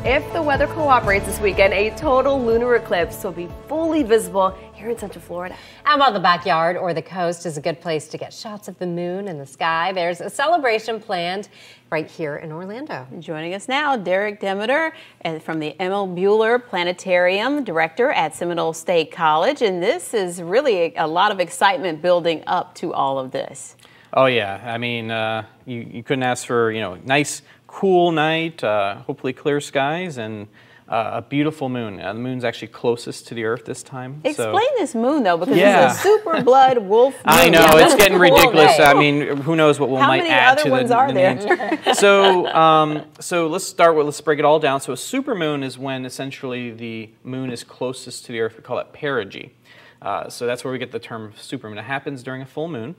If the weather cooperates this weekend, a total lunar eclipse will be fully visible here in Central Florida. How about the backyard or the coast is a good place to get shots of the moon in the sky. There's a celebration planned right here in Orlando. Joining us now, Derek Demeter from the Emil Buehler Planetarium, director at Seminole State College. And this is really a lot of excitement building up to all of this. Oh yeah, I mean, you couldn't ask for, nice, cool night, hopefully clear skies, and a beautiful moon. The moon's actually closest to the Earth this time. Explain this moon though, because it's a super blood wolf moon. I know, it's getting ridiculous. I mean, who knows what we might add to the names. How many other ones are there? So let's break it all down. So a supermoon is when essentially the moon is closest to the Earth. We call it perigee. So that's where we get the term supermoon. It happens during a full moon.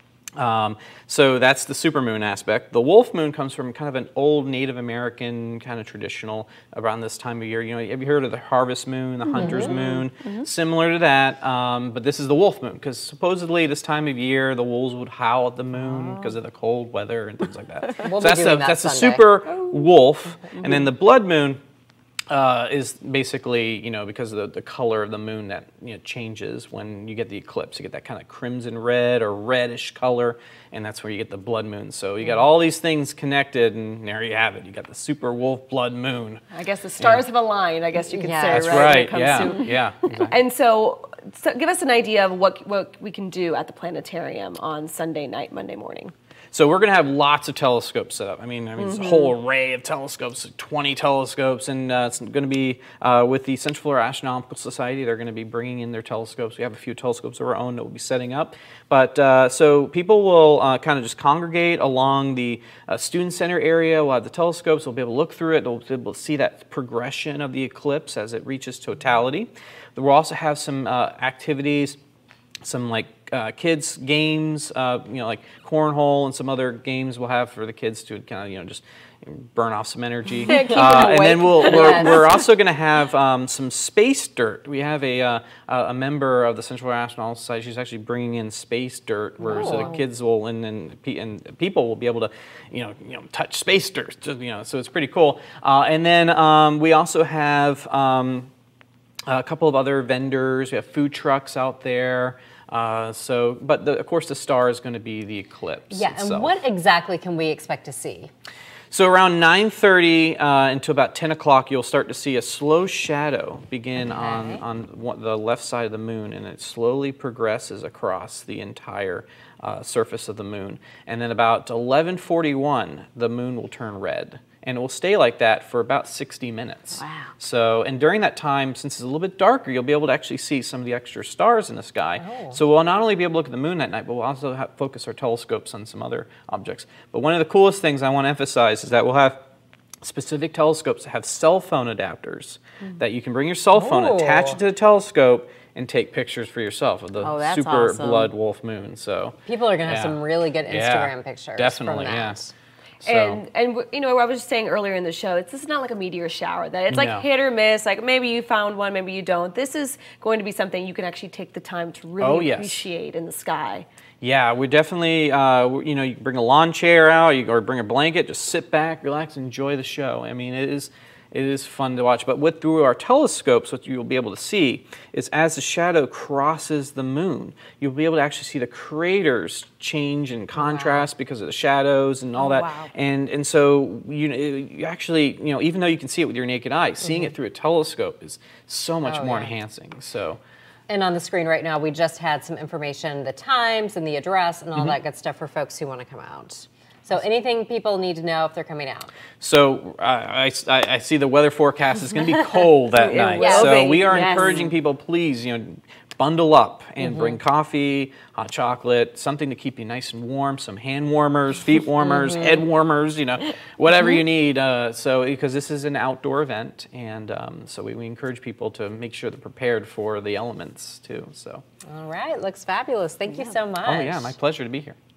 So that's the supermoon aspect. The wolf moon comes from kind of an old Native American kind of traditional around this time of year. Have you heard of the harvest moon, the hunter's moon? Similar to that, but this is the wolf moon because supposedly this time of year the wolves would howl at the moon because of the cold weather and things like that. We'll so that's the super wolf, and then the blood moon is basically, because of the color of the moon that changes when you get the eclipse. You get that kind of crimson red or reddish color, and that's where you get the blood moon. So you got all these things connected, and there you have it. You got the super wolf blood moon. I guess the stars have aligned, I guess you could say, That's right? right, yeah. Exactly. And so give us an idea of what we can do at the planetarium on Sunday night, Monday morning. So we're going to have lots of telescopes set up. I mean, it's a whole array of telescopes, 20 telescopes, and it's going to be with the Central Florida Astronomical Society. They're going to be bringing in their telescopes. We have a few telescopes of our own that we'll be setting up. But so people will kind of just congregate along the student center area. We'll have the telescopes. They'll be able to look through it. They'll be able to see that progression of the eclipse as it reaches totality. We'll also have some activities, some kids games, like cornhole and some other games we'll have for the kids to kind of, just burn off some energy. And then we're also going to have some space dirt. We have a member of the Central Astronomical Society. She's actually bringing in space dirt, where so the kids will and people will be able to, touch space dirt. So it's pretty cool. And then we also have a couple of other vendors. We have food trucks out there. But of course the star is going to be the eclipse. Yeah, itself. And what exactly can we expect to see? So around 9:30 until about 10 o'clock, you'll start to see a slow shadow begin on the left side of the moon, and it slowly progresses across the entire surface of the moon. And then about 11:41, the moon will turn red. And it will stay like that for about 60 minutes. Wow. So, and during that time, since it's a little bit darker, you'll be able to actually see some of the extra stars in the sky. So we'll not only be able to look at the moon that night, but we'll also focus our telescopes on some other objects. But one of the coolest things I want to emphasize is that we'll have specific telescopes that have cell phone adapters that you can bring your cell phone, attach it to the telescope, and take pictures for yourself of the super blood wolf moon. So people are going to have some really good Instagram pictures. Definitely, from that. yes. So. And I was just saying earlier in the show, this is not like a meteor shower. That it's like hit or miss. Like maybe you found one, maybe you don't. This is going to be something you can actually take the time to really appreciate in the sky. Yeah, we definitely, you bring a lawn chair out, or bring a blanket, just sit back, relax, enjoy the show. I mean, it is fun to watch. But through our telescopes, what you'll be able to see is as the shadow crosses the moon, you'll be able to actually see the craters change in contrast because of the shadows and all that. Wow. And so you actually, even though you can see it with your naked eye, seeing it through a telescope is so much more enhancing. So. And on the screen right now, we just had some information, the times and the address and all that good stuff for folks who want to come out. So anything people need to know if they're coming out? So I see the weather forecast is going to be cold that night. So we are encouraging people, please, bundle up and bring coffee, hot chocolate, something to keep you nice and warm, some hand warmers, feet warmers, head warmers, whatever you need. Because this is an outdoor event, and so we encourage people to make sure they're prepared for the elements too. So. All right, looks fabulous. Thank you so much. Oh yeah, my pleasure to be here.